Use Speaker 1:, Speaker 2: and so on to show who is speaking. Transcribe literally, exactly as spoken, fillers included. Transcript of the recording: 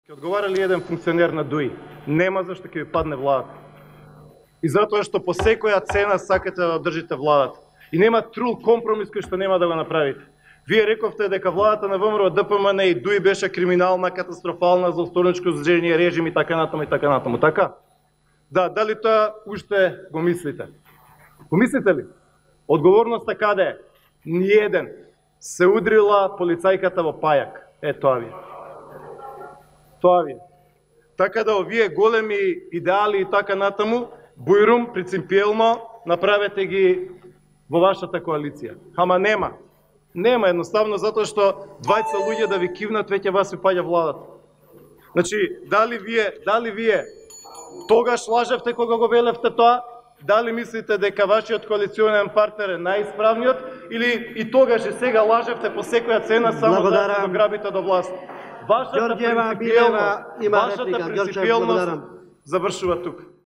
Speaker 1: Ќе одговара ли еден функционер на ДУИ? Нема, зашто ќе ви падне владата. И затоа што по секоја цена сакате да држите владата. И нема трул компромис кој што нема да го направите. Вие рековте дека владата на ВМРО, ДПМН и ДУИ беше криминална, катастрофална, за злоупотребничко зложение, режим и така натаму и така натаму. Така? Да, дали тоа уште го мислите? Го мислите ли? Одговорноста каде е? Ниеден. Се удрила полицајката во пајак. Е, тоа ви е. Тоа ви е. Така да овие големи идеали и така натаму, бујрум, принципиелно, направете ги во вашата коалиција. Ама нема. Нема, едноставно, затоа што двајца луѓе да ви кивнат, веќе вас ви паѓа владата. Значи, дали вие, дали вие тогаш лажевте кога го велевте тоа? Дали мислите дека вашиот коалиционен партнер е најисправниот или и тогаш и сега лажевте по секоја цена само да се дограбите до власт? Вашата принципиелност, вашата принципиелност завршува тук.